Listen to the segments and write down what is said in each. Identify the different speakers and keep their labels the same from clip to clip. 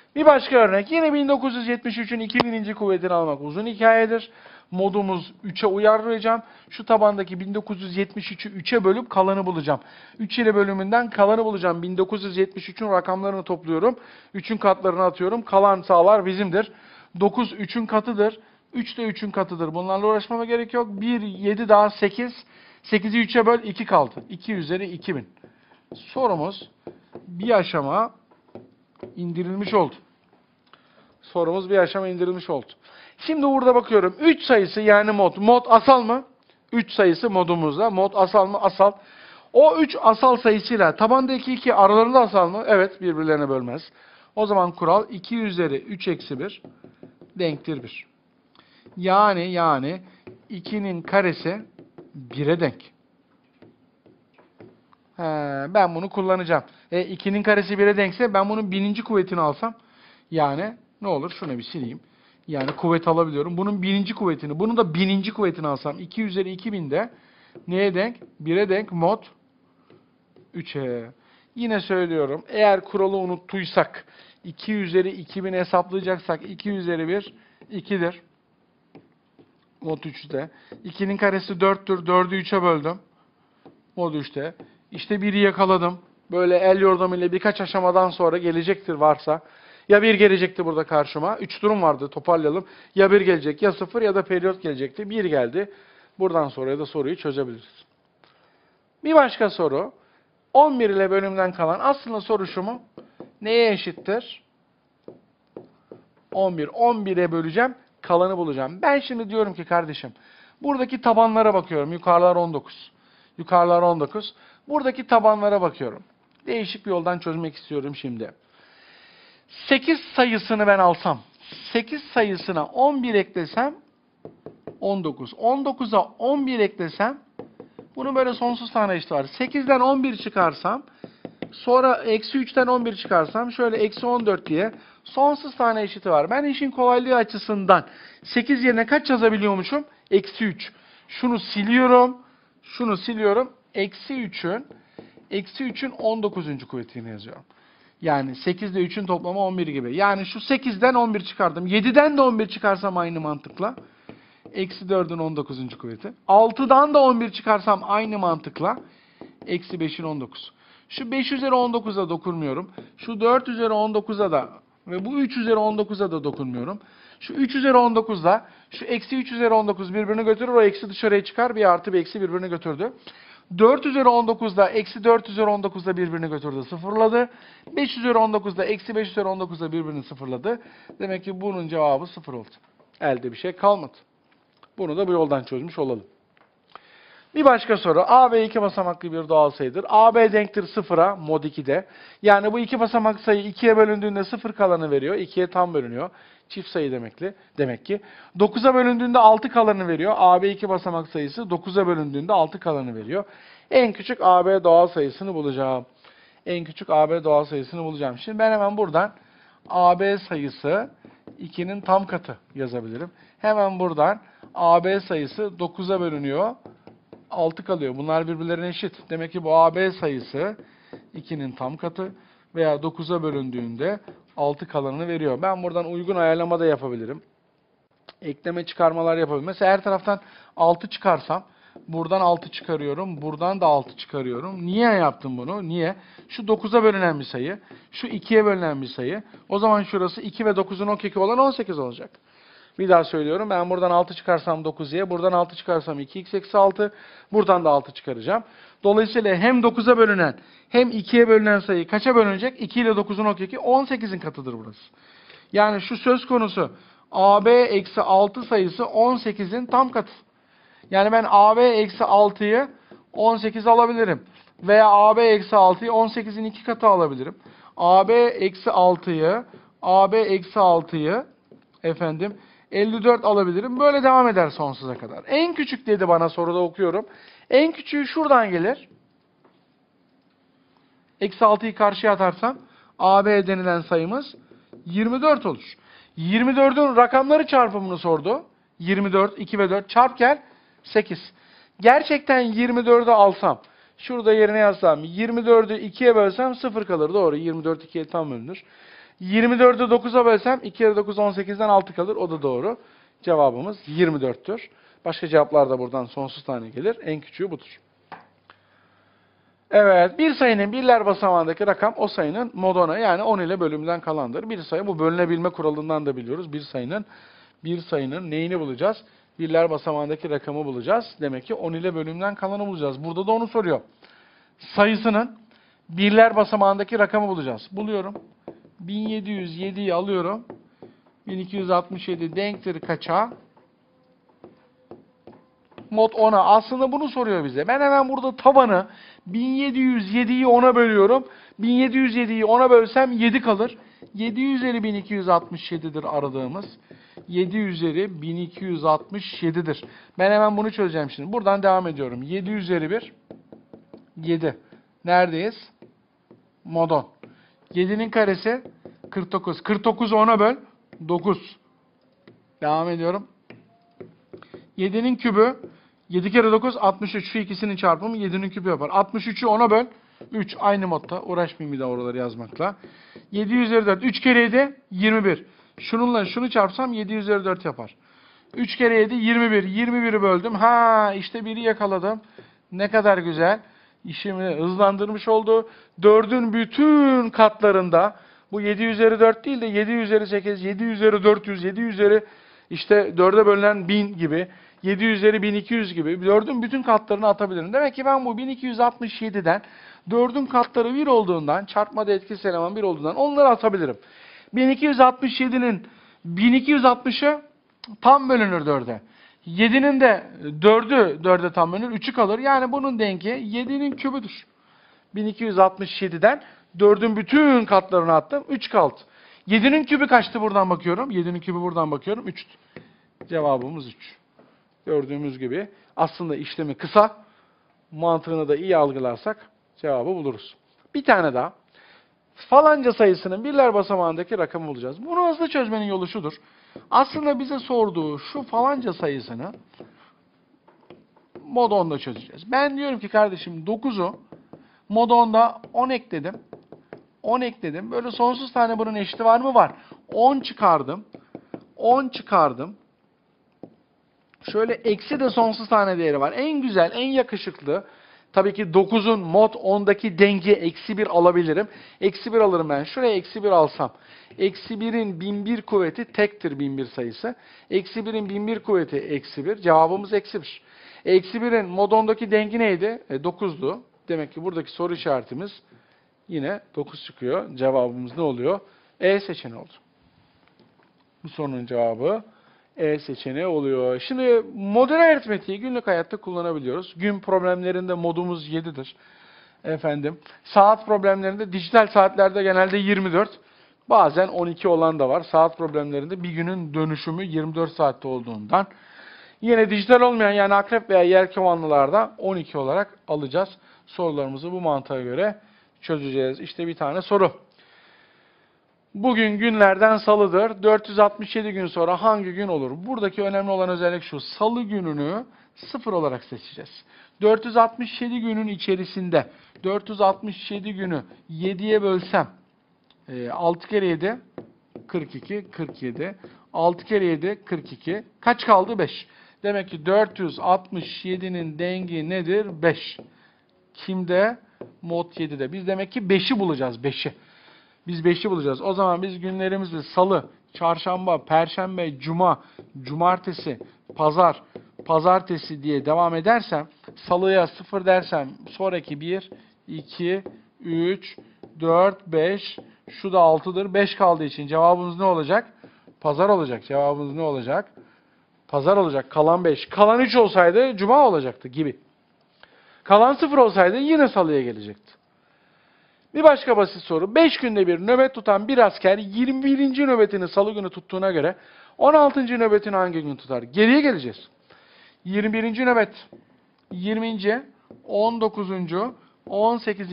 Speaker 1: Bir başka örnek. Yine 1973'ün 2000. kuvvetini almak uzun hikayedir. Modumuz 3'e uyarlayacağım. Şu tabandaki 1973'ü 3'e bölüp kalanı bulacağım. 3 ile bölümünden kalanı bulacağım. 1973'ün rakamlarını topluyorum. 3'ün katlarını atıyorum. Kalan sağlar bizimdir. 9 3'ün katıdır. 3 de 3'ün katıdır. Bunlarla uğraşmama gerek yok. 1, 7 daha 8. 8'i 3'e böl 2 kaldı. 2 üzeri 2000. Sorumuz bir aşama indirilmiş oldu. Sorumuz bir aşama indirilmiş oldu. Şimdi burada bakıyorum. 3 sayısı yani mod. Mod asal mı? 3 sayısı modumuzda. Mod asal mı? Asal. O 3 asal sayısıyla tabandaki 2 aralarında asal mı? Evet, birbirlerine bölmez. O zaman kural 2 üzeri 3 eksi 1 denktir 1. Yani 2'nin karesi 1'e denk. Ben bunu kullanacağım. 2'nin karesi 1'e denkse ben bunun bininci kuvvetini alsam yani ne olur? Şunu bir sileyim. Yani kuvvet alabiliyorum. Bunun bininci kuvvetini, bunun da bininci kuvvetini alsam 2 üzeri 2000 de neye denk? 1'e denk mod 3'e. Yine söylüyorum. Eğer kuralı unuttuysak 2 üzeri 2000 hesaplayacaksak 2 üzeri 1 2'dir. Mod 3'te. 2'nin karesi 4'tür. 4'ü 3'e böldüm. Mod 3'te. İşte 1'i yakaladım. Böyle el yordamıyla birkaç aşamadan sonra gelecektir varsa. Ya 1 gelecekti burada karşıma. 3 durum vardı, toparlayalım. Ya 1 gelecek, ya 0 ya da periyot gelecekti. 1 geldi. Buradan sonra da soruyu çözebiliriz. Bir başka soru. 11 ile bölümden kalan aslında soru şu mu? Neye eşittir? 11. 11'e böleceğim. Kalanı bulacağım. Ben şimdi diyorum ki kardeşim. Buradaki tabanlara bakıyorum. Yukarılar 19. Yukarılar 19. Buradaki tabanlara bakıyorum. Değişik bir yoldan çözmek istiyorum şimdi. 8 sayısını ben alsam. 8 sayısına 11 eklesem 19. 19'a 11 eklesem bunun böyle sonsuz tane eşit var. 8'den 11 çıkarsam sonra eksi 3'ten 11 çıkarsam şöyle eksi 14 diye sonsuz tane eşiti var. Ben işin kolaylığı açısından 8 yerine kaç yazabiliyormuşum? Eksi 3. Şunu siliyorum. Şunu siliyorum. Eksi 3'ün 19. kuvvetini yazıyorum. Yani 8 ile 3'ün toplamı 11 gibi. Yani şu 8'den 11 çıkardım. 7'den de 11 çıkarsam aynı mantıkla. Eksi 4'ün 19. kuvveti. 6'dan da 11 çıkarsam aynı mantıkla. Eksi 5'in 19. Şu 5 üzeri 19'a dokunmuyorum. Şu 4 üzeri 19'a da ve bu 3 üzeri 19'a da dokunmuyorum. Şu 3 üzeri 19'da şu eksi 3 üzeri 19 birbirini götürür. O eksi dışarıya çıkar. Bir artı bir eksi birbirini götürdü. 4 üzeri 19'da eksi 4 üzeri 19'da birbirini götürdü. Sıfırladı. 5 üzeri 19'da eksi 5 üzeri 19'da birbirini sıfırladı. Demek ki bunun cevabı 0 oldu. Elde bir şey kalmadı. Bunu da bu yoldan çözmüş olalım. Bir başka soru. AB iki basamaklı bir doğal sayıdır. AB denktir 0'a mod 2'de. Yani bu iki basamak sayı 2'ye bölündüğünde 0 kalanı veriyor. 2'ye tam bölünüyor. Çift sayı demek ki. 9'a bölündüğünde 6 kalanı veriyor. AB iki basamak sayısı 9'a bölündüğünde 6 kalanı veriyor. En küçük AB doğal sayısını bulacağım. En küçük AB doğal sayısını bulacağım. Şimdi ben hemen buradan AB sayısı 2'nin tam katı yazabilirim. Hemen buradan AB sayısı 9'a bölünüyor. 6 kalıyor. Bunlar birbirlerine eşit. Demek ki bu AB sayısı 2'nin tam katı veya 9'a bölündüğünde 6 kalanını veriyor. Ben buradan uygun ayarlama da yapabilirim. Ekleme çıkarmalar yapabilirim. Mesela her taraftan 6 çıkarsam buradan 6 çıkarıyorum. Buradan da 6 çıkarıyorum. Niye yaptım bunu? Niye? Şu 9'a bölünen bir sayı. Şu 2'ye bölünen bir sayı. O zaman şurası 2 ve 9'un okeki olan 18 olacak. Bir daha söylüyorum. Ben buradan 6 çıkarsam 9'ya, buradan 6 çıkarsam 2x eksi 6, buradan da 6 çıkaracağım. Dolayısıyla hem 9'a bölünen hem 2'ye bölünen sayı kaça bölünecek? 2 ile 9'un okeki 18'in katıdır burası. Yani şu söz konusu AB eksi 6 sayısı 18'in tam katı. Yani ben AB eksi 6'yı 18 alabilirim. Veya AB eksi 6'yı 18'in 2 katı alabilirim. AB eksi 6'yı efendim 54 alabilirim. Böyle devam eder sonsuza kadar. En küçük dedi bana, soruda okuyorum. En küçüğü şuradan gelir. Eksi 6'yı karşıya atarsam AB denilen sayımız 24 olur. 24'ün rakamları çarpımını sordu. 24, 2 ve 4 çarp gel 8. Gerçekten 24'ü alsam, şurada yerine yazsam, 24'ü 2'ye bölsem 0 kalır. Doğru, 24 2'ye tam bölünür. 24'ü 9'a bölsem 2 kere 9 18'den 6 kalır. O da doğru. Cevabımız 24'tür. Başka cevaplar da buradan sonsuz tane gelir. En küçüğü budur. Evet, bir sayının birler basamağındaki rakam o sayının modona yani 10 ile bölümden kalandır. Bir sayı bu bölünebilme kuralından da biliyoruz. Bir sayının neyini bulacağız? Birler basamağındaki rakamı bulacağız. Demek ki 10 ile bölümden kalanı bulacağız. Burada da onu soruyor. Sayısının birler basamağındaki rakamı bulacağız. Buluyorum. 1707'yi alıyorum. 1267 denktir kaça? Mod 10'a. Aslında bunu soruyor bize. Ben hemen burada tabanı 1707'yi 10'a bölüyorum. 1707'yi 10'a bölsem 7 kalır. 7 üzeri 1267'dir aradığımız. 7 üzeri 1267'dir. Ben hemen bunu çözeceğim şimdi. Buradan devam ediyorum. 7 üzeri 1 7. Neredeyiz? Mod 10. 7'nin karesi 49. 49'u 10'a böl 9. Devam ediyorum. 7'nin kübü 7 kere 9 63. Şu ikisinin çarpımı 7'nin küpü yapar. 63'ü 10'a böl 3. Aynı modda. Uğraşmayayım bir daha oraları yazmakla. 7 üzeri 4. 3 kere 7 21. Şununla şunu çarpsam 7 üzeri 4 yapar. 3 kere 7 21. 21'i böldüm. Ha işte 1'i yakaladım. Ne kadar güzel. İşimi hızlandırmış oldu. 4'ün bütün katlarında bu 7 üzeri 4 değil de 7 üzeri 8, 7 üzeri 400, 7 üzeri işte 4'e bölünen 1000 gibi, 7 üzeri 1200 gibi 4'ün bütün katlarını atabilirim. Demek ki ben bu 1267'den 4'ün katları 1 olduğundan, çarpmada etkisiz eleman 1 olduğundan onları atabilirim. 1267'nin 1260'ı tam bölünür 4'e. 7'nin de 4'ü 4'e tam bölünür, 3'ü kalır. Yani bunun dengi 7'nin kübüdür. 1267'den 4'ün bütün katlarını attım, 3 kaldı. 7'nin kübü kaçtı buradan bakıyorum? 7'nin kübü buradan bakıyorum, 3. Cevabımız 3. Gördüğümüz gibi aslında işlemi kısa, mantığını da iyi algılarsak cevabı buluruz. Bir tane daha. Falanca sayısının birler basamağındaki rakamı bulacağız. Bunu hızlı çözmenin yolu şudur. Aslında bize sorduğu şu falanca sayısını mod 10'da çözeceğiz. Ben diyorum ki kardeşim 9'u mod 10'da 10 ekledim. 10 ekledim. Böyle sonsuz tane bunun eşiti var mı? Var. 10 çıkardım. 10 çıkardım. Şöyle eksi de sonsuz tane değeri var. En güzel, en yakışıklı. Tabii ki 9'un mod 10'daki dengi eksi 1 alabilirim. Eksi 1 alırım ben. Şuraya eksi 1 alsam. Eksi 1'in 1001 kuvveti tektir 1001 sayısı. Eksi 1'in 1001 kuvveti eksi 1. Cevabımız eksi 1. Eksi 1'in mod 10'daki dengi neydi? 9'du. Demek ki buradaki soru işaretimiz yine 9 çıkıyor. Cevabımız ne oluyor? E seçeneği oldu. Bu sorunun cevabı E seçeneği oluyor. Şimdi modern aritmetiği günlük hayatta kullanabiliyoruz. Gün problemlerinde modumuz 7'dir. Saat problemlerinde dijital saatlerde genelde 24. Bazen 12 olan da var. Saat problemlerinde bir günün dönüşümü 24 saatte olduğundan. Yine dijital olmayan yani akrep veya yelkovanlılarda 12 olarak alacağız. Sorularımızı bu mantığa göre çözeceğiz. İşte bir tane soru. Bugün günlerden salıdır. 467 gün sonra hangi gün olur? Buradaki önemli olan özellik şu. Salı gününü 0 olarak seçeceğiz. 467 günün içerisinde 467 günü 7'ye bölsem 6 kere 7 42, 47. 6 kere 7 42. Kaç kaldı? 5. Demek ki 467'nin dengi nedir? 5. Kimde? Mod 7'de. Biz demek ki 5'i bulacağız. 5'i. Biz 5'i bulacağız. O zaman biz günlerimizi salı, çarşamba, perşembe, cuma, cumartesi, pazar, pazartesi diye devam edersem, salıya 0 dersem, sonraki 1, 2, 3, 4, 5, şu da 6'dır. 5 kaldığı için cevabımız ne olacak? Pazar olacak. Cevabımız ne olacak? Pazar olacak. Kalan 5. Kalan 3 olsaydı cuma olacaktı gibi. Kalan 0 olsaydı yine salıya gelecekti. Bir başka basit soru. 5 günde bir nöbet tutan bir asker 21. nöbetini salı günü tuttuğuna göre 16. nöbetini hangi gün tutar? Geriye geleceğiz. 21. nöbet, 20. 19. 18.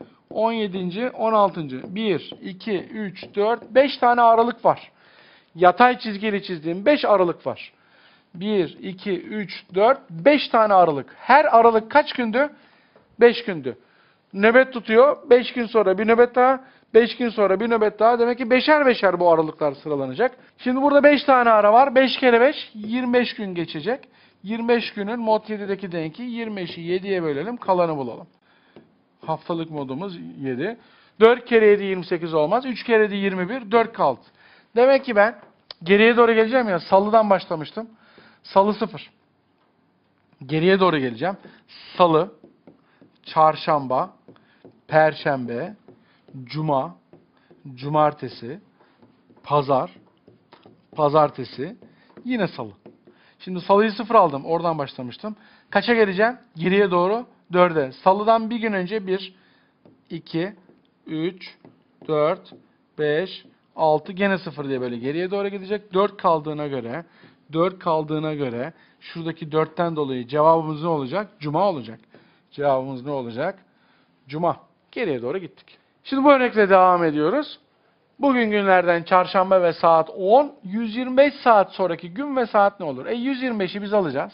Speaker 1: 17. 16. 1, 2, 3, 4, 5 tane aralık var. Yatay çizgiyle çizdiğim 5 aralık var. 1, 2, 3, 4, 5 tane aralık. Her aralık kaç gündü? 5 gündü. Nöbet tutuyor. 5 gün sonra bir nöbet daha. 5 gün sonra bir nöbet daha. Demek ki beşer beşer bu aralıklar sıralanacak. Şimdi burada 5 tane ara var. 5 kere 5 25 gün geçecek. 25 günün mod 7'deki denki 25'i 7'ye bölelim. Kalanı bulalım. Haftalık modumuz 7. 4 kere 7 28 olmaz. 3 kere 7 21. 4 kaldı. Demek ki ben geriye doğru geleceğim ya. Salıdan başlamıştım. Salı 0. Geriye doğru geleceğim. Salı, çarşamba, perşembe, cuma, cumartesi, pazar, pazartesi, yine salı. Şimdi salıyı 0 aldım. Oradan başlamıştım. Kaça geleceğim? Geriye doğru 4'e. Salıdan bir gün önce 1, 2, 3, 4, 5, 6 gene 0 diye böyle geriye doğru gidecek. 4 kaldığına göre şuradaki 4'ten dolayı cevabımız ne olacak? Cuma olacak. Cevabımız ne olacak? Cuma. Geriye doğru gittik. Şimdi bu örnekle devam ediyoruz. Bugün günlerden çarşamba ve saat 10. 125 saat sonraki gün ve saat ne olur? 125'i biz alacağız.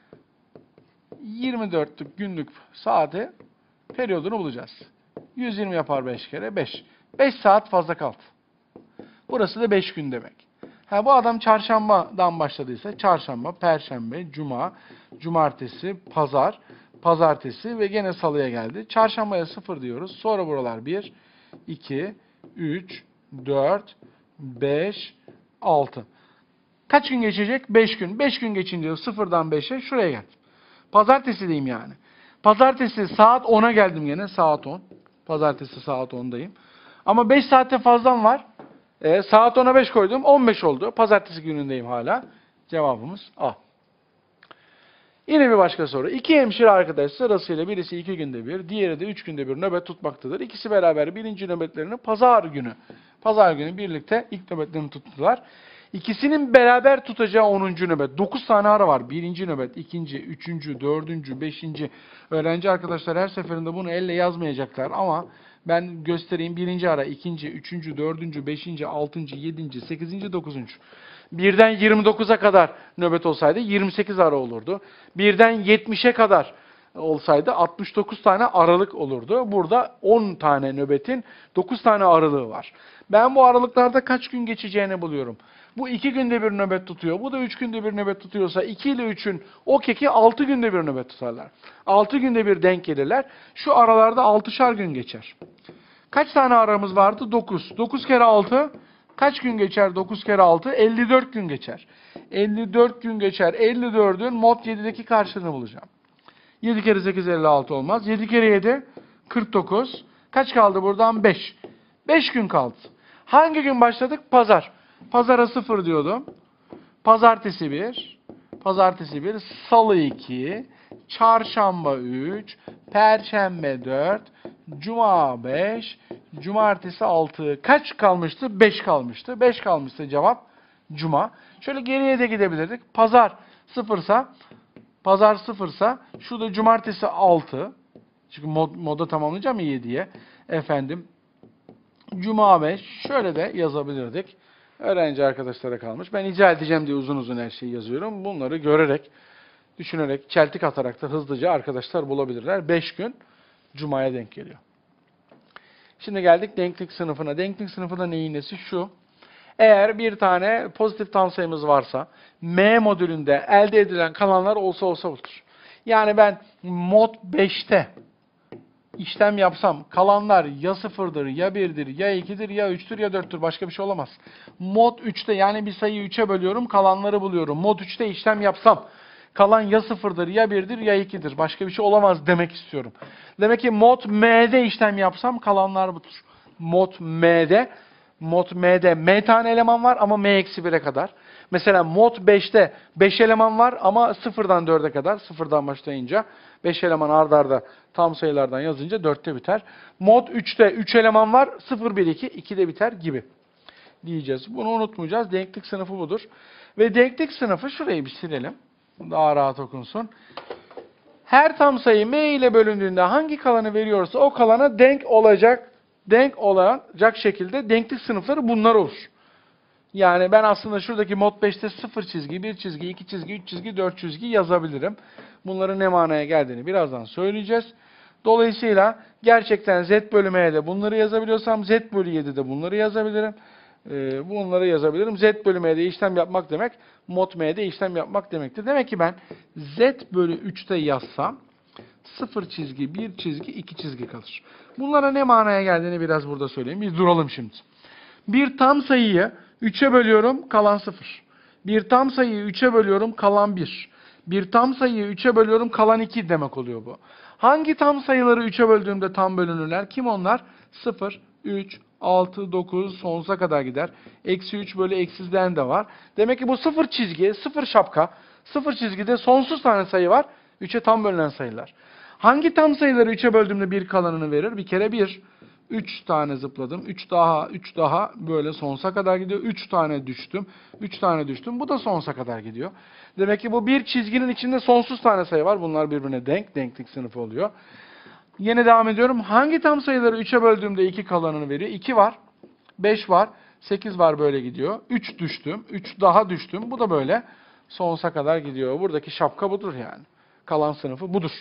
Speaker 1: 24'lük günlük saati periyodunu bulacağız. 120 yapar 5 kere 5. 5 saat fazla kaldı. Burası da 5 gün demek. Bu adam çarşambadan başladıysa çarşamba, perşembe, cuma, cumartesi, pazar, pazartesi ve gene salıya geldi. Çarşambaya 0 diyoruz. Sonra buralar 1, 2, 3, 4, 5, 6. Kaç gün geçecek? 5 gün. 5 gün geçince 0'dan 5'e şuraya geldim. Pazartesi diyeyim yani. Pazartesi saat 10'a geldim gene. Saat 10. Pazartesi saat 10'dayım. Ama 5 saatte fazlam var. Saat 10'a 5 koydum. 15 oldu. Pazartesi günündeyim hala. Cevabımız A. Yine bir başka soru. İki hemşire arkadaş sırasıyla birisi 2 günde bir, diğeri de 3 günde bir nöbet tutmaktadır. İkisi beraber birinci nöbetlerini pazar günü birlikte ilk nöbetlerini tuttular. İkisinin beraber tutacağı 10. nöbet. 9 tane ara var. Birinci nöbet, ikinci, üçüncü, dördüncü, beşinci. Öğrenci arkadaşlar her seferinde bunu elle yazmayacaklar ama ben göstereyim. Birinci ara, ikinci, üçüncü, dördüncü, beşinci, altıncı, yedinci, sekizinci, dokuzuncu. Birden 29'a kadar nöbet olsaydı 28 ara olurdu. Birden 70'e kadar olsaydı 69 tane aralık olurdu. Burada 10 tane nöbetin 9 tane aralığı var. Ben bu aralıklarda kaç gün geçeceğini buluyorum. Bu 2 günde bir nöbet tutuyor. Bu da 3 günde bir nöbet tutuyorsa 2 ile 3'ün o keki 6 günde bir nöbet tutarlar. 6 günde bir denk gelirler. Şu aralarda 6'şar gün geçer. Kaç tane aramız vardı? 9. 9 kere 6 kaç gün geçer? 9 kere 6 54 gün geçer. 54 gün geçer. 54'ün mod 7'deki karşılığını bulacağım. 7 kere 8 56 olmaz. 7 kere 7 49. Kaç kaldı buradan? 5. 5 gün kaldı. Hangi gün başladık? Pazar. Pazara 0 diyordum. Pazartesi 1. Pazartesi 1. Salı 2. Çarşamba 3. Perşembe 4. Cuma 5. Cumartesi 6. Kaç kalmıştı? 5 kalmıştı. 5 kalmıştı cevap Cuma. Şöyle geriye de gidebilirdik. Pazar 0'sa şurada cumartesi 6. Çünkü moda tamamlayacağım ya 7'ye. Efendim Cuma 5. Şöyle de yazabilirdik. Öğrenci arkadaşlara kalmış. Ben icra edeceğim diye uzun uzun her şeyi yazıyorum. Bunları görerek, düşünerek, çeltik atarak da hızlıca arkadaşlar bulabilirler. 5 gün Cuma'ya denk geliyor. Şimdi geldik denklik sınıfına. Denklik sınıfında neyin nesi? Şu. Eğer bir tane pozitif tam sayımız varsa M modülünde elde edilen kalanlar olsa olur. Yani ben mod 5'te işlem yapsam kalanlar ya 0'dır, ya 1'dir, ya 2'dir, ya 3'tür, ya 4'tür. Başka bir şey olamaz. Mod 3'te yani bir sayıyı 3'e bölüyorum, kalanları buluyorum. Mod 3'te işlem yapsam kalan ya 0'dır, ya 1'dir, ya 2'dir. Başka bir şey olamaz demek istiyorum. Demek ki mod M'de işlem yapsam kalanlar budur. Mod M'de M tane eleman var ama M-1'e kadar. Mesela mod 5'te 5 eleman var ama 0'dan 4'e kadar. 0'dan başlayınca 5 eleman arda arda tam sayılardan yazınca 4'te biter. Mod 3'te 3 eleman var. 0, 1, 2, 2'de biter gibi diyeceğiz. Bunu unutmayacağız. Denklik sınıfı budur. Ve denklik sınıfı şurayı bir silelim. Daha rahat okunsun. Her tam sayı M ile bölündüğünde hangi kalanı veriyorsa o kalana denk olacak şekilde denklik sınıfları bunlar olur. Yani ben aslında şuradaki mod 5'te 0 çizgi, 1 çizgi, 2 çizgi, 3 çizgi, 4 çizgi yazabilirim. Bunların ne manaya geldiğini birazdan söyleyeceğiz. Dolayısıyla gerçekten z bölü m'de bunları yazabiliyorsam z bölü 7'de bunları yazabilirim. Bunları yazabilirim. Z bölü m'de işlem yapmak demek, mod m'de işlem yapmak demektir. Demek ki ben z bölü 3'te yazsam 0 çizgi, 1 çizgi, 2 çizgi kalır. Bunlara ne manaya geldiğini biraz burada söyleyeyim. Bir duralım şimdi. Bir tam sayıyı 3'e bölüyorum, kalan 0. Bir tam sayıyı 3'e bölüyorum, kalan 1. Bir tam sayıyı 3'e bölüyorum, kalan 2 demek oluyor bu. Hangi tam sayıları 3'e böldüğümde tam bölünürler? Kim onlar? 0, 3, 6, 9, sonsuza kadar gider. Eksi 3 bölü eksizden de var. Demek ki bu 0 çizgi, 0 şapka, 0 çizgide sonsuz tane sayı var. 3'e tam bölünen sayılar. Hangi tam sayıları 3'e böldüğümde bir kalanını verir? Bir kere 1. 3 tane zıpladım. 3 daha, 3 daha böyle sonsuza kadar gidiyor. 3 tane düştüm. 3 tane düştüm. Bu da sonsuza kadar gidiyor. Demek ki bu bir çizginin içinde sonsuz tane sayı var. Bunlar birbirine denk. Denklik sınıfı oluyor. Yine devam ediyorum. Hangi tam sayıları 3'e böldüğümde 2 kalanını veriyor? 2 var. 5 var. 8 var, böyle gidiyor. 3 düştüm. 3 daha düştüm. Bu da böyle sonsuza kadar gidiyor. Buradaki şapka budur yani. Kalan sınıfı budur.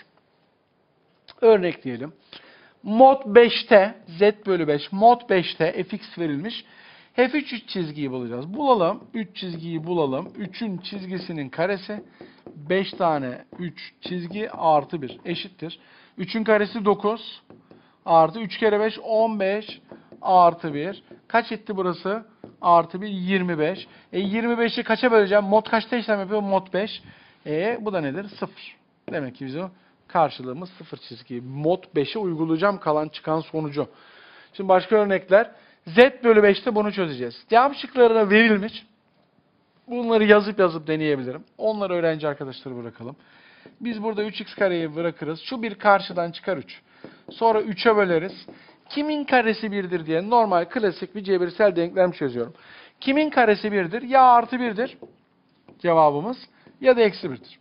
Speaker 1: Örnek diyelim. Mod 5'te z bölü 5 mod 5'te fx verilmiş. F3 çizgiyi bulacağız. Bulalım. 3 çizgiyi bulalım. 3'ün çizgisinin karesi 5 tane 3 çizgi artı 1 eşittir. 3'ün karesi 9 artı 3 kere 5 15 artı 1. Kaç etti burası? Artı 1 25. 25'i kaça böleceğim? Mod kaçta işlem yapıyor? Mod 5. Bu da nedir? 0. Demek ki bizim karşılığımız 0 çizgi. Mod 5'e uygulayacağım kalan çıkan sonucu. Şimdi başka örnekler. Z bölü 5'te bunu çözeceğiz. Cevap şıklarına verilmiş. Bunları yazıp deneyebilirim. Onları öğrenci arkadaşları bırakalım. Biz burada 3x kareyi bırakırız. Şu bir karşıdan çıkar 3. Sonra 3'e böleriz. Kimin karesi 1'dir diye normal klasik bir cebirsel denklem çözüyorum. Kimin karesi 1'dir? Ya artı 1'dir cevabımız ya da eksi 1'dir.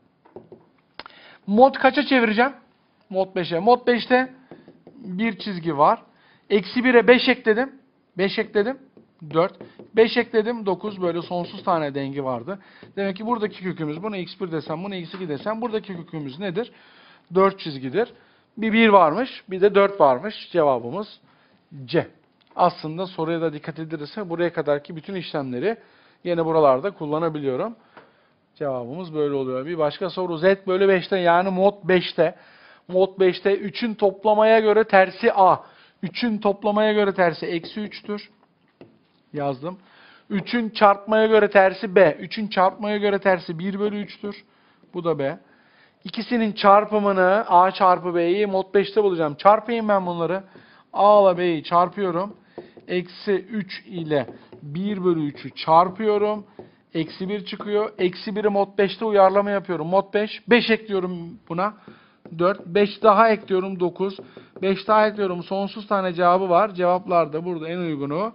Speaker 1: Mod kaça çevireceğim? Mod 5'e. Mod 5'te bir çizgi var. Eksi 1'e 5 ekledim. 5 ekledim. 4. 5 ekledim. 9. Böyle sonsuz tane dengi vardı. Demek ki buradaki kökümüz, bunu x1 desem, bunu x2 desem, buradaki kökümüz nedir? 4 çizgidir. Bir 1 varmış, bir de 4 varmış. Cevabımız C. Aslında soruya da dikkat edilirse buraya kadarki bütün işlemleri yine buralarda kullanabiliyorum. Cevabımız böyle oluyor. Bir başka soru. Z bölü 5'te yani mod 5'te. Mod 5'te 3'ün toplamaya göre tersi A. 3'ün toplamaya göre tersi eksi 3'tür. Yazdım. 3'ün çarpmaya göre tersi B. 3'ün çarpmaya göre tersi 1 bölü 3'tür. Bu da B. İkisinin çarpımını A çarpı B'yi mod 5'te bulacağım. Çarpayım ben bunları. A ile B'yi çarpıyorum. Eksi 3 ile 1 bölü 3'ü çarpıyorum. Eksi 1 çıkıyor. Eksi 1'i mod 5'te uyarlama yapıyorum. Mod 5. 5 ekliyorum buna. 4. 5 daha ekliyorum. 9. 5 daha ekliyorum. Sonsuz tane cevabı var. Cevaplar da burada en uygunu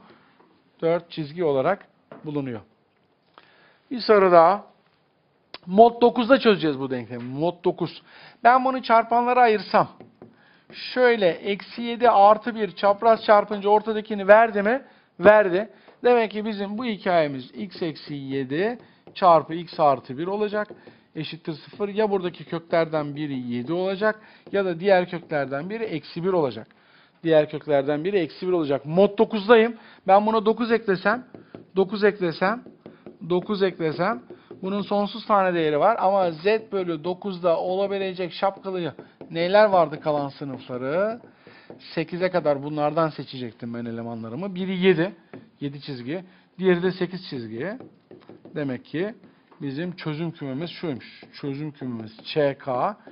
Speaker 1: 4 çizgi olarak bulunuyor. Bir soru daha. Mod 9'da çözeceğiz bu denklemi. Mod 9. Ben bunu çarpanlara ayırsam. Şöyle eksi 7 artı 1 çapraz çarpınca ortadakini verdi mi? Verdi. Demek ki bizim bu hikayemiz x eksi 7 çarpı x artı 1 olacak. Eşittir 0. Ya buradaki köklerden biri 7 olacak ya da diğer köklerden biri eksi 1 olacak. Diğer köklerden biri eksi 1 olacak. Mod 9'dayım. Ben buna 9 eklesem, 9 eklesem, 9 eklesem bunun sonsuz tane değeri var. Ama z bölü 9'da olabilecek şapkalı neler vardı kalan sınıfları? 8'e kadar bunlardan seçecektim ben elemanlarımı. Biri 7. 7 çizgi. Diğeri de 8 çizgi. Demek ki bizim çözüm kümemiz şuymuş. Çözüm kümemiz ÇK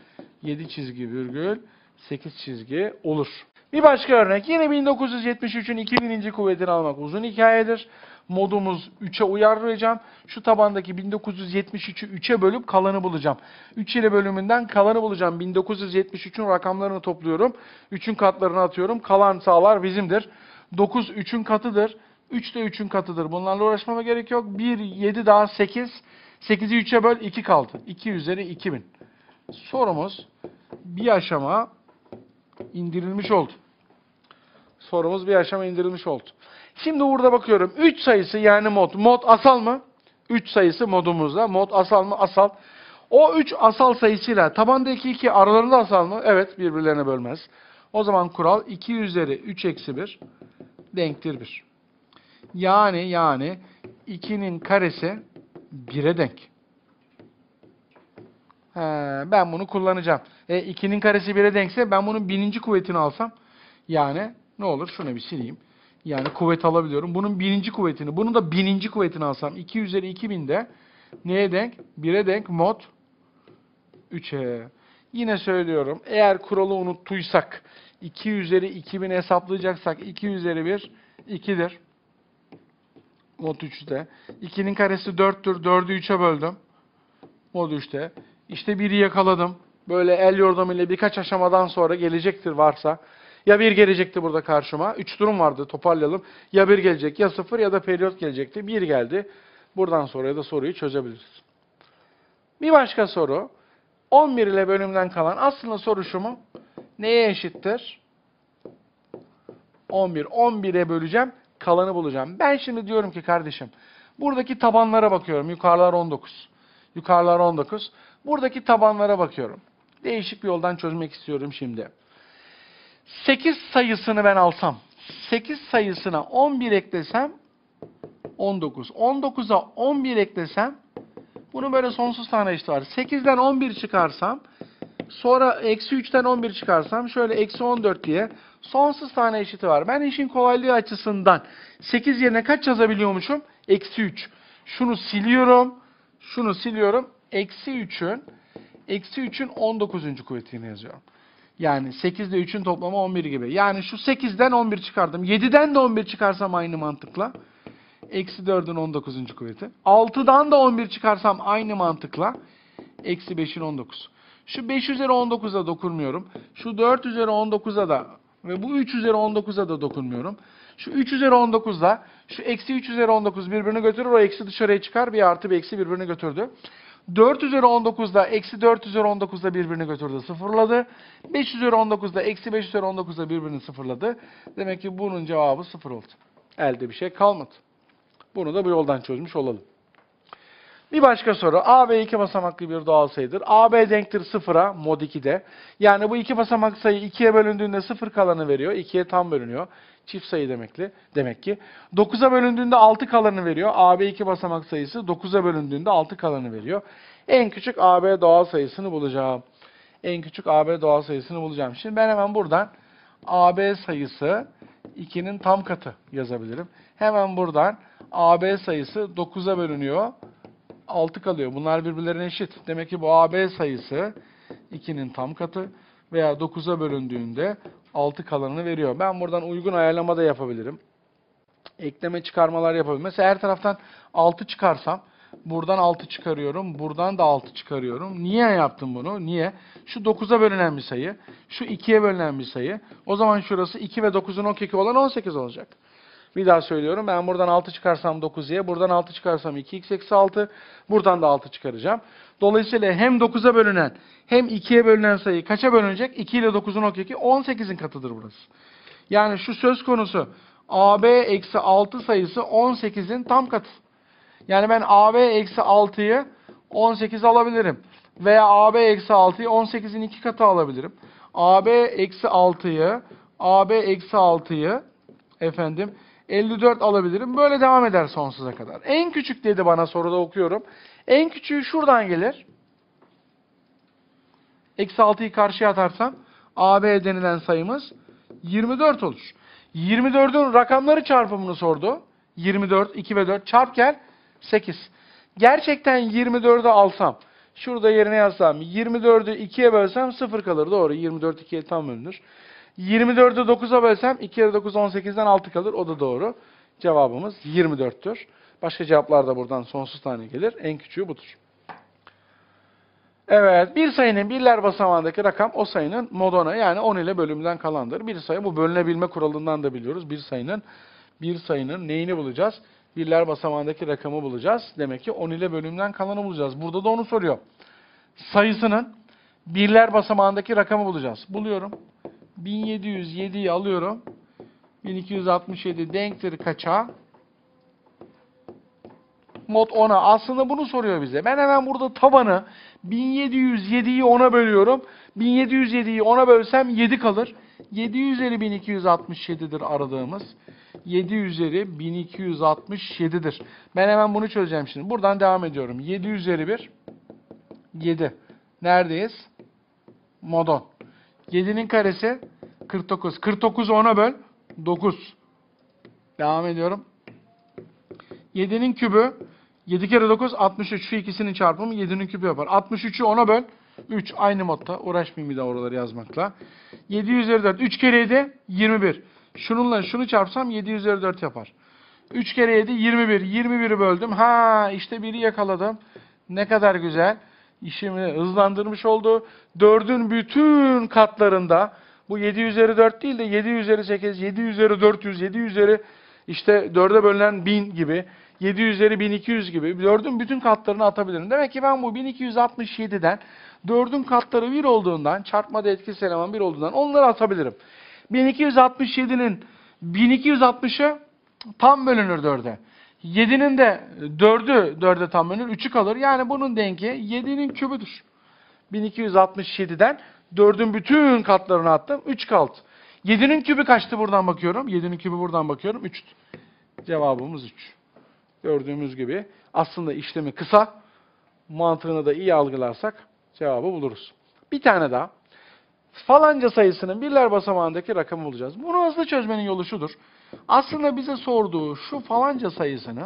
Speaker 1: 7 çizgi virgül 8 çizgi olur. Bir başka örnek. Yine 1973'ün 2000. kuvvetini almak uzun hikayedir. Modumuz 3'e uyarlayacağım. Şu tabandaki 1973'ü 3'e bölüp kalanı bulacağım. 3 ile bölümünden kalanı bulacağım. 1973'ün rakamlarını topluyorum. 3'ün katlarını atıyorum. Kalan sağlar bizimdir. 9 3'ün katıdır. 3 de 3'ün katıdır. Bunlarla uğraşmama gerek yok. 1, 7 daha 8. 8'i 3'e böl 2 kaldı. 2 üzeri 2000. Sorumuz bir aşama indirilmiş oldu. Sorumuz bir aşama indirilmiş oldu. Şimdi burada bakıyorum. 3 sayısı yani mod. Mod asal mı? 3 sayısı modumuzda. Mod asal mı? Asal. O 3 asal sayısıyla tabandaki 2 aralarında asal mı? Evet, birbirlerine bölmez. O zaman kural 2 üzeri 3 eksi 1 denktir 1. Yani 2'nin karesi 1'e denk. Ben bunu kullanacağım. 2'nin karesi 1'e denkse ben bunun bininci kuvvetini alsam, yani ne olur? Şunu bir sileyim. Yani kuvvet alabiliyorum. Bunun bininci kuvvetini, bunun da bininci kuvvetini alsam 2 üzeri 2000 de neye denk? 1'e denk, mod 3'e. Yine söylüyorum. Eğer kuralı unuttuysak, 2 üzeri 2000 hesaplayacaksak 2 üzeri 1 2'dir. Mod 3'te. 2'nin karesi 4'tür. 4'ü 3'e böldüm. Mod 3'te. İşte 1'i yakaladım. Böyle el yordamıyla birkaç aşamadan sonra gelecektir varsa. Ya 1 gelecekti burada karşıma. 3 durum vardı, toparlayalım. Ya 1 gelecek, ya 0 ya da periyot gelecekti. 1 geldi. Buradan sonraya da soruyu çözebiliriz. Bir başka soru. 11 ile bölümden kalan aslında soru şu mu? Neye eşittir? 11. 11'e böleceğim. Kalanı bulacağım. Ben şimdi diyorum ki kardeşim, buradaki tabanlara bakıyorum. Yukarılar 19. Yukarılar 19. Buradaki tabanlara bakıyorum. Değişik bir yoldan çözmek istiyorum şimdi. 8 sayısını ben alsam, 8 sayısına 11 eklesem 19. 19'a 11 eklesem, bunun böyle sonsuz tane eşit var. 8'den 11 çıkarsam, sonra eksi 3'ten 11 çıkarsam, şöyle eksi 14 diye sonsuz tane eşiti var. Ben işin kolaylığı açısından 8 yerine kaç yazabiliyormuşum? Eksi 3. Şunu siliyorum. Şunu siliyorum. Eksi 3'ün 19. kuvvetini yazıyorum. Yani 8 ile 3'ün toplamı 11 gibi. Yani şu 8'den 11 çıkardım. 7'den de 11 çıkarsam aynı mantıkla. Eksi 4'ün 19. kuvveti. 6'dan da 11 çıkarsam aynı mantıkla. Eksi 5'in 19. Şu 5 üzeri 19'a dokunmuyorum. Şu 4 üzeri 19'a da ve bu 3 üzeri 19'a da dokunmuyorum. Şu 3 üzeri 19'da şu eksi 3 üzeri 19 birbirini götürür. O eksi dışarıya çıkar. Bir artı bir eksi birbirini götürdü. 4 üzeri 19'da eksi 4 üzeri 19'da birbirini götürdü. Sıfırladı. 5 üzeri 19'da eksi 5 üzeri 19'da birbirini sıfırladı. Demek ki bunun cevabı 0 oldu. Elde bir şey kalmadı. Bunu da bu yoldan çözmüş olalım. Bir başka soru. AB iki basamaklı bir doğal sayıdır. AB denktir 0'a mod 2'de. Yani bu iki basamaklı sayı 2'ye bölündüğünde 0 kalanı veriyor. 2'ye tam bölünüyor. Çift sayı demek ki. 9'a bölündüğünde 6 kalanı veriyor. AB iki basamak sayısı 9'a bölündüğünde 6 kalanı veriyor. En küçük AB doğal sayısını bulacağım. En küçük AB doğal sayısını bulacağım. Şimdi ben hemen buradan AB sayısı 2'nin tam katı yazabilirim. Hemen buradan AB sayısı 9'a bölünüyor. 6 kalıyor. Bunlar birbirlerine eşit. Demek ki bu AB sayısı 2'nin tam katı veya 9'a bölündüğünde 6 kalanını veriyor. Ben buradan uygun ayarlama da yapabilirim. Ekleme çıkarmalar yapabilirim. Mesela her taraftan 6 çıkarsam buradan 6 çıkarıyorum. Buradan da 6 çıkarıyorum. Niye yaptım bunu? Niye? Şu 9'a bölünen bir sayı. Şu 2'ye bölünen bir sayı. O zaman şurası 2 ve 9'un okeki olan 18 olacak. Bir daha söylüyorum. Ben buradan 6 çıkarsam 9'ya, buradan 6 çıkarsam 2x eksi 6, buradan da 6 çıkaracağım. Dolayısıyla hem 9'a bölünen hem 2'ye bölünen sayı kaça bölünecek? 2 ile 9'un okeki 18'in katıdır burası. Yani şu söz konusu AB eksi 6 sayısı 18'in tam katı. Yani ben AB eksi 6'yı 18 alabilirim. Veya AB eksi 6'yı 18'in 2 katı alabilirim. AB eksi 6'yı efendim 54 alabilirim. Böyle devam eder sonsuza kadar. En küçük dedi bana, soruda okuyorum. En küçüğü şuradan gelir. Eksi 6'yı karşıya atarsam AB denilen sayımız 24 olur. 24'ün rakamları çarpımını sordu. 24, 2 ve 4 çarp gel 8. Gerçekten 24'ü alsam, şurada yerine yazsam, 24'ü 2'ye bölsem 0 kalır. Doğru, 24 2'ye tam bölünür. 24'ü 9'a bölsem 2 kere 9 18'den 6 kalır. O da doğru. Cevabımız 24'tür. Başka cevaplar da buradan sonsuz tane gelir. En küçüğü budur. Evet, bir sayının birler basamağındaki rakam o sayının moduna, yani 10 ile bölümden kalandır. Bir sayı, bu bölünebilme kuralından da biliyoruz. Bir sayının neyini bulacağız? Birler basamağındaki rakamı bulacağız. Demek ki 10 ile bölümden kalanı bulacağız. Burada da onu soruyor. Sayısının birler basamağındaki rakamı bulacağız. Buluyorum. 1707'yi alıyorum. 1267 denktir kaça? Mod 10'a. Aslında bunu soruyor bize. Ben hemen burada tabanı 1707'yi 10'a bölüyorum. 1707'yi 10'a bölsem 7 kalır. 7 üzeri 1267'dir aradığımız. 7 üzeri 1267'dir. Ben hemen bunu çözeceğim şimdi. Buradan devam ediyorum. 7 üzeri 1 7. Neredeyiz? Mod 10. 7'nin karesi 49. 49'u 10'a böl. 9. Devam ediyorum. 7'nin kübü 7 kere 9 63. Şu ikisinin çarpımı 7'nin kübü yapar. 63'ü 10'a böl. 3. Aynı modda. Uğraşmayayım bir daha oraları yazmakla. 7 üzeri 4. 3 kere 7 21. Şununla şunu çarpsam 7 üzeri 4 yapar. 3 kere 7 21. 21'i böldüm. Ha işte 1'i yakaladım. Ne kadar güzel. İşimi hızlandırmış oldu. 4'ün bütün katlarında bu 7 üzeri 4 değil de 7 üzeri 8, 7 üzeri 400, 7 üzeri işte 4'e bölünen 1000 gibi, 7 üzeri 1200 gibi 4'ün bütün katlarını atabilirim. Demek ki ben bu 1267'den 4'ün katları 1 olduğundan, çarpmada etkisiz eleman 1 olduğundan onları atabilirim. 1267'nin 1260'ı tam bölünür 4'e. 7'nin de 4'ü 4'e tam bölünür, 3'ü kalır. Yani bunun dengi 7'nin kübüdür. 1267'den 4'ün bütün katlarını attım, 3 kaldı. 7'nin kübü kaçtı buradan bakıyorum? 7'nin kübü buradan bakıyorum, 3'tü. Cevabımız 3. Gördüğümüz gibi aslında işlemi kısa, mantığını da iyi algılarsak cevabı buluruz. Bir tane daha. Falanca sayısının birler basamağındaki rakamı bulacağız. Bunu hızlı çözmenin yolu şudur. Aslında bize sorduğu şu falanca sayısını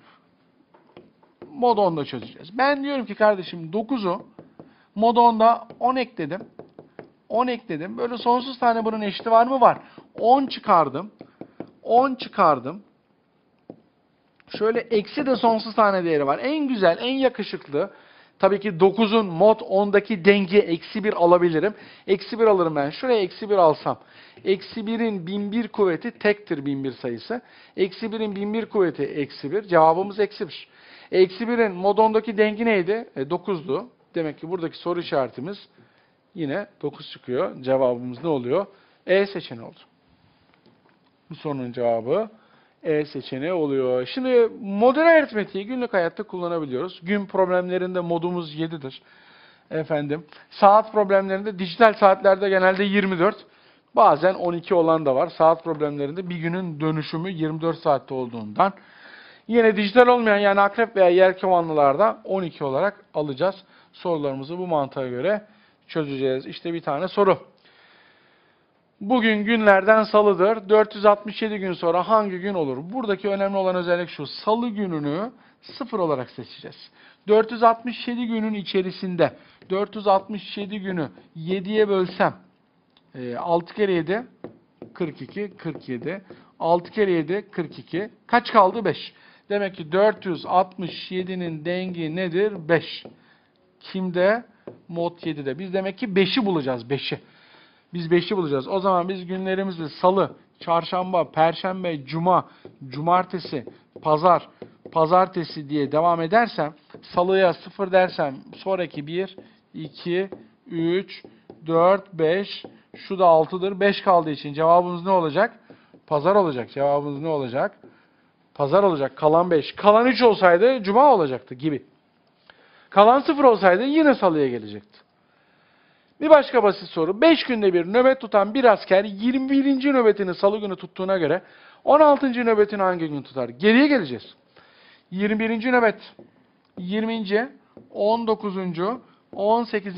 Speaker 1: mod 10'da çözeceğiz. Ben diyorum ki kardeşim 9'u mod 10'da 10 ekledim. 10 ekledim. Böyle sonsuz tane bunun eşiti var mı? Var. 10 çıkardım. 10 çıkardım. Şöyle eksi de sonsuz tane değeri var. En güzel, en yakışıklı. Tabii ki 9'un mod 10'daki dengi eksi 1 alabilirim. Eksi 1 alırım ben. Şuraya eksi 1 alsam. Eksi 1'in 1001 kuvveti tektir 1001 sayısı. Eksi 1'in 1001 kuvveti eksi 1. Cevabımız eksi 1. Eksi 1'in mod 10'daki dengi neydi? 9'du. Demek ki buradaki soru işaretimiz yine 9 çıkıyor. Cevabımız ne oluyor? E seçeneği oldu. Bu sorunun cevabı E seçeneği oluyor. Şimdi modern aritmetiği günlük hayatta kullanabiliyoruz. Gün problemlerinde modumuz 7'dir. Efendim, saat problemlerinde dijital saatlerde genelde 24. Bazen 12 olan da var. Saat problemlerinde bir günün dönüşümü 24 saatte olduğundan. Yine dijital olmayan yani akrep veya yelkovanlılarda 12 olarak alacağız. Sorularımızı bu mantığa göre çözeceğiz. İşte bir tane soru. Bugün günlerden salıdır. 467 gün sonra hangi gün olur? Buradaki önemli olan özellik şu. Salı gününü 0 olarak seçeceğiz. 467 günün içerisinde 467 günü 7'ye bölsem 6 kere 7 42, 47. 6 kere 7 42. Kaç kaldı? 5. Demek ki 467'nin dengi nedir? 5. Kimde? Mod 7'de. Biz demek ki 5'i bulacağız. 5'i. Biz 5'i bulacağız. O zaman biz günlerimizi salı, çarşamba, perşembe, cuma, cumartesi, pazar, pazartesi diye devam edersem, salıya 0 dersem sonraki 1, 2, 3, 4, 5, şu da 6'dır. 5 kaldığı için cevabımız ne olacak? Pazar olacak. Cevabımız ne olacak? Pazar olacak. Kalan 5. Kalan 3 olsaydı cuma olacaktı gibi. Kalan 0 olsaydı yine salıya gelecekti. Bir başka basit soru. 5 günde bir nöbet tutan bir asker 21. nöbetini salı günü tuttuğuna göre 16. nöbetini hangi gün tutar? Geriye geleceğiz. 21. nöbet, 20. 19. 18.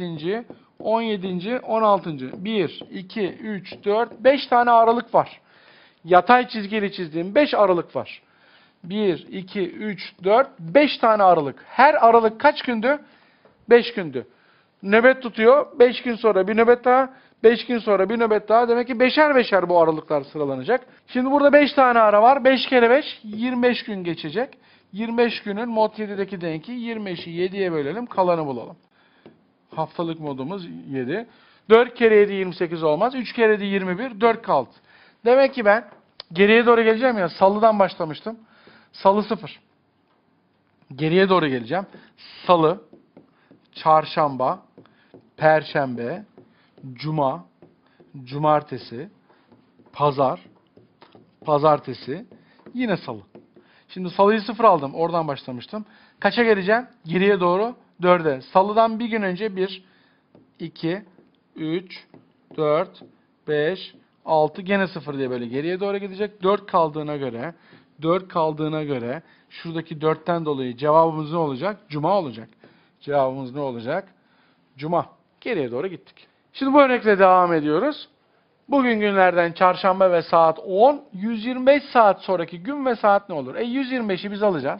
Speaker 1: 17. 16. 1, 2, 3, 4, 5 tane aralık var. Yatay çizgiyle çizdiğim 5 aralık var. 1, 2, 3, 4, 5 tane aralık. Her aralık kaç gündü? 5 gündü. Nöbet tutuyor. 5 gün sonra bir nöbet daha. 5 gün sonra bir nöbet daha. Demek ki beşer beşer bu aralıklar sıralanacak. Şimdi burada 5 tane ara var. 5 kere 5, 25 gün geçecek. 25 günün mod 7'deki denki 25'i 7'ye bölelim. Kalanı bulalım. Haftalık modumuz 7. 4 kere 7 28 olmaz. 3 kere 7 21. 4 kaldı. Demek ki ben geriye doğru geleceğim ya. Salıdan başlamıştım. Salı 0. Geriye doğru geleceğim. Salı, çarşamba, perşembe, cuma, cumartesi, pazar, pazartesi, yine salı. Şimdi salıyı 0 aldım. Oradan başlamıştım. Kaça geleceğim? Geriye doğru 4'e. Salıdan bir gün önce 1, 2, 3, 4, 5, 6 gene 0 diye böyle geriye doğru gidecek. 4 kaldığına göre şuradaki 4'ten dolayı cevabımız ne olacak? Cuma olacak. Cevabımız ne olacak? Cuma. Geriye doğru gittik. Şimdi bu örnekle devam ediyoruz. Bugün günlerden çarşamba ve saat 10. 125 saat sonraki gün ve saat ne olur? 125'i biz alacağız.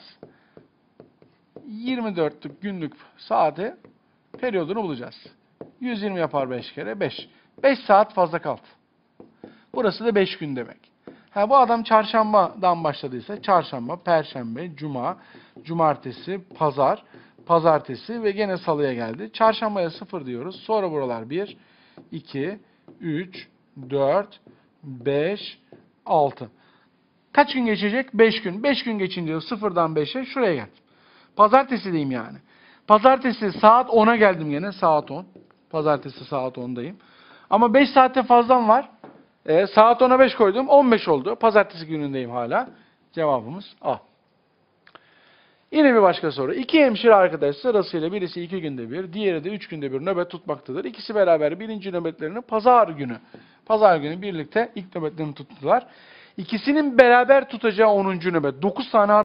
Speaker 1: 24'lük günlük saati periyodunu bulacağız. 120 yapar 5 kere 5. 5 saat fazla kaldı. Burası da 5 gün demek. Bu adam çarşambadan başladıysa çarşamba, perşembe, cuma, cumartesi, pazar, pazartesi ve gene salıya geldi. Çarşambaya 0 diyoruz. Sonra buralar 1, 2, 3, 4, 5, 6. Kaç gün geçecek? 5 gün. 5 gün geçince 0'dan 5'e şuraya geldim. Pazartesideyim yani. Pazartesi saat 10'a geldim yine. Saat 10. Pazartesi saat 10'dayım. Ama 5 saatte fazlam var. Saat 10'a 5 koydum. 15 oldu. Pazartesi günündeyim hala. Cevabımız A. Yine bir başka soru. İki hemşire arkadaş sırasıyla birisi 2 günde bir, diğeri de 3 günde bir nöbet tutmaktadır. İkisi beraber birinci nöbetlerini pazar günü birlikte ilk nöbetlerini tuttular. İkisinin beraber tutacağı 10. nöbet. 9 tane